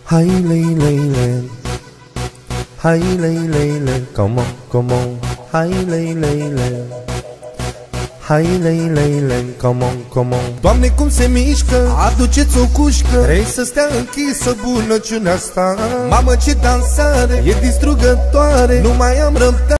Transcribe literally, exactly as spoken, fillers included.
Hai lei lei le, hai lei lei le, come on, come on. Hai lei lei le, hai lei lei le, come on, come on. Doamne, cum se mișcă, aduceți o cușcă, vrei să stea închisă bunăciunea asta. Mamă, ce dansare, e distrugătoare, nu mai am răbdare.